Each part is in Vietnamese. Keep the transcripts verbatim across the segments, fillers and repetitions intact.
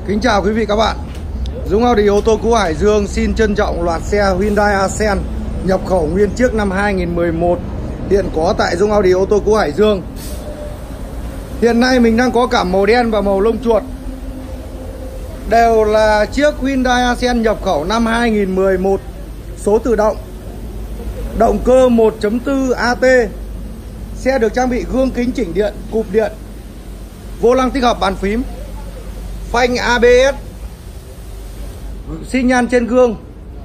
Kính chào quý vị các bạn. Dũng Audi ô tô cũ Hải Dương xin trân trọng loạt xe Hyundai Accent nhập khẩu nguyên chiếc năm hai nghìn mười một hiện có tại Dũng Audi ô tô cũ Hải Dương. Hiện nay mình đang có cả màu đen và màu lông chuột, đều là chiếc Hyundai Accent nhập khẩu năm hai nghìn mười một, số tự động, động cơ một chấm bốn A T. Xe được trang bị gương kính chỉnh điện, cụp điện, vô lăng tích hợp bàn phím, phanh A B S, xi nhan trên gương.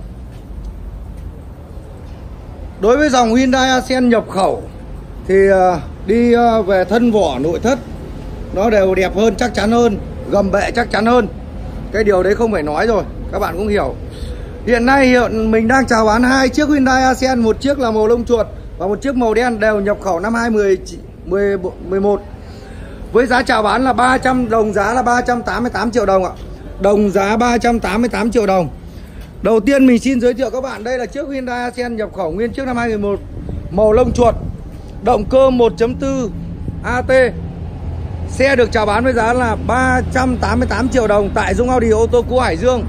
Đối với dòng Hyundai Accent nhập khẩu thì đi về thân vỏ nội thất nó đều đẹp hơn, chắc chắn hơn, gầm bệ chắc chắn hơn. Cái điều đấy không phải nói rồi, các bạn cũng hiểu. Hiện nay hiện mình đang chào bán hai chiếc Hyundai Accent, một chiếc là màu lông chuột và một chiếc màu đen, đều nhập khẩu năm hai nghìn mười một. Với giá chào bán là ba trăm, đồng giá là ba trăm tám mươi tám triệu đồng ạ. Đồng giá ba trăm tám mươi tám triệu đồng. Đầu tiên mình xin giới thiệu các bạn, đây là chiếc Hyundai Accent nhập khẩu nguyên chiếc năm hai nghìn mười một, màu lông chuột, động cơ một chấm bốn A T. Xe được chào bán với giá là ba trăm tám mươi tám triệu đồng tại Dũng Audi ô tô cũ Hải Dương.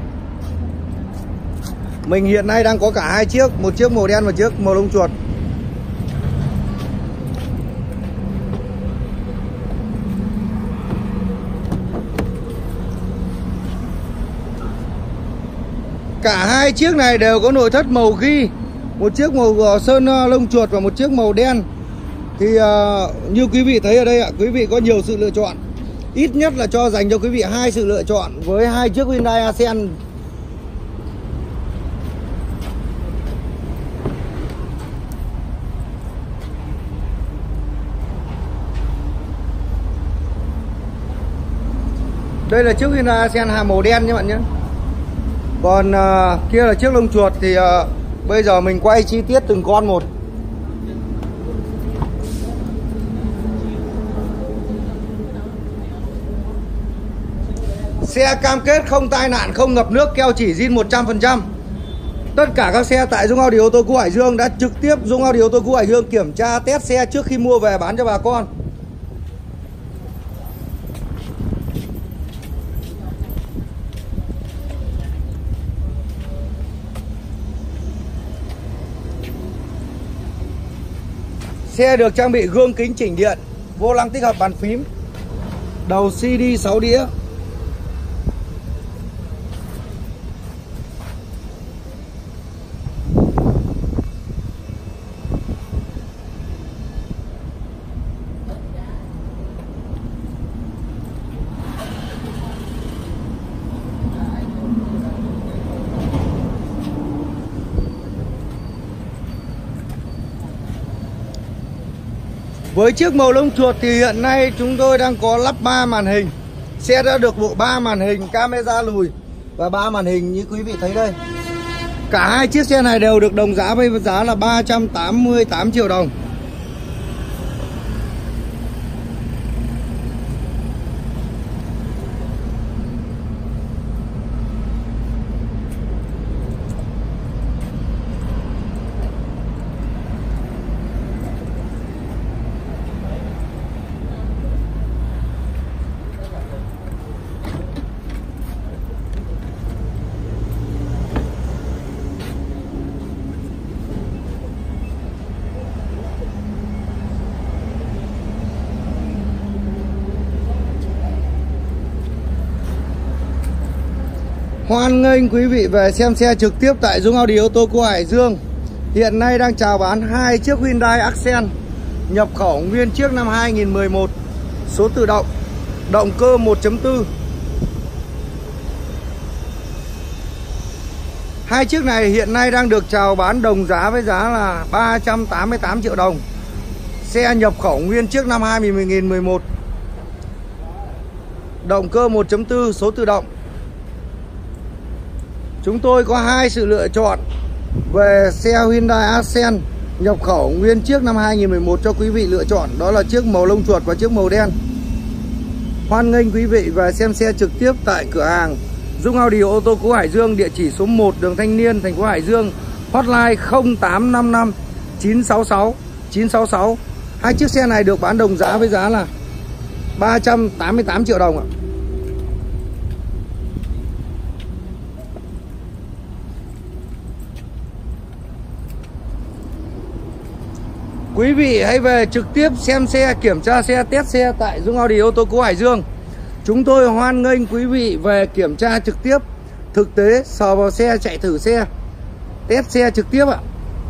Mình hiện nay đang có cả hai chiếc, một chiếc màu đen và chiếc màu lông chuột. Cả hai chiếc này đều có nội thất màu ghi, một chiếc màu sơn lông chuột và một chiếc màu đen. Thì uh, như quý vị thấy ở đây ạ, quý vị có nhiều sự lựa chọn. Ít nhất là cho dành cho quý vị hai sự lựa chọn với hai chiếc Hyundai Accent. Đây là chiếc Hyundai Accent màu đen nha bạn nhé. Còn uh, kia là chiếc lông chuột. Thì uh, bây giờ mình quay chi tiết từng con một. Xe cam kết không tai nạn, không ngập nước, keo chỉ zin một trăm phần trăm. Tất cả các xe tại Dũng Audi ô tô cũ Hải Dương đã trực tiếp Dũng Audi ô tô cũ Hải Dương kiểm tra test xe trước khi mua về bán cho bà con. Xe được trang bị gương kính chỉnh điện, vô lăng tích hợp bàn phím, đầu xê đê sáu đĩa. Với chiếc màu lông chuột thì hiện nay chúng tôi đang có lắp ba màn hình. Xe đã được bộ ba màn hình camera lùi và ba màn hình như quý vị thấy đây. Cả hai chiếc xe này đều được đồng giá với giá là ba trăm tám mươi tám triệu đồng. Hoan nghênh quý vị về xem xe trực tiếp tại Dũng Audi ô tô cũ Hải Dương. Hiện nay đang chào bán hai chiếc Hyundai Accent nhập khẩu nguyên chiếc năm hai nghìn mười một, số tự động, động cơ một chấm bốn. Hai chiếc này hiện nay đang được chào bán đồng giá với giá là ba trăm tám mươi tám triệu đồng. Xe nhập khẩu nguyên chiếc năm hai nghìn mười một, động cơ một chấm bốn, số tự động. Chúng tôi có hai sự lựa chọn về xe Hyundai Accent nhập khẩu nguyên chiếc năm hai nghìn mười một cho quý vị lựa chọn. Đó là chiếc màu lông chuột và chiếc màu đen. Hoan nghênh quý vị về xem xe trực tiếp tại cửa hàng Dũng Audi ô tô cũ Hải Dương, địa chỉ số một đường Thanh Niên, thành phố Hải Dương. Hotline không tám năm năm chín sáu sáu chín sáu sáu. Hai chiếc xe này được bán đồng giá với giá là ba trăm tám mươi tám triệu đồng ạ. Quý vị hãy về trực tiếp xem xe, kiểm tra xe, test xe tại Dung Audi ô tô cũ Hải Dương. Chúng tôi hoan nghênh quý vị về kiểm tra trực tiếp, thực tế, sờ vào xe, chạy thử xe, test xe trực tiếp ạ.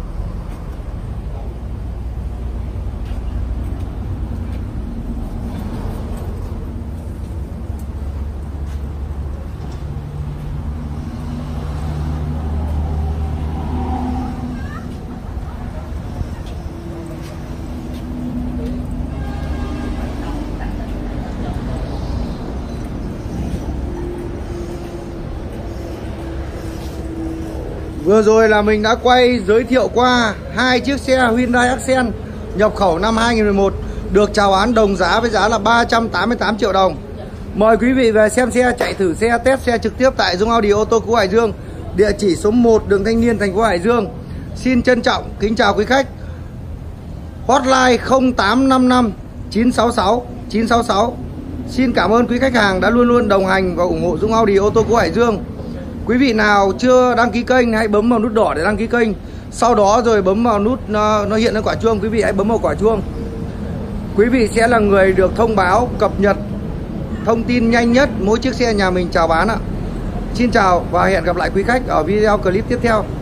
Vừa rồi là mình đã quay giới thiệu qua hai chiếc xe Hyundai Accent nhập khẩu năm hai nghìn mười một được chào bán đồng giá với giá là ba trăm tám mươi tám triệu đồng. Mời quý vị về xem xe, chạy thử xe, test xe trực tiếp tại Dung Audi ô tô cũ Hải Dương, địa chỉ số một đường Thanh Niên, thành phố Hải Dương. Xin trân trọng kính chào quý khách. Hotline không tám năm năm chín sáu sáu chín sáu sáu. Xin cảm ơn quý khách hàng đã luôn luôn đồng hành và ủng hộ Dung Audi ô tô cũ Hải Dương. Quý vị nào chưa đăng ký kênh hãy bấm vào nút đỏ để đăng ký kênh. Sau đó rồi bấm vào nút nó, nó hiện lên quả chuông. Quý vị hãy bấm vào quả chuông. Quý vị sẽ là người được thông báo cập nhật thông tin nhanh nhất mỗi chiếc xe nhà mình chào bán ạ. Xin chào và hẹn gặp lại quý khách ở video clip tiếp theo.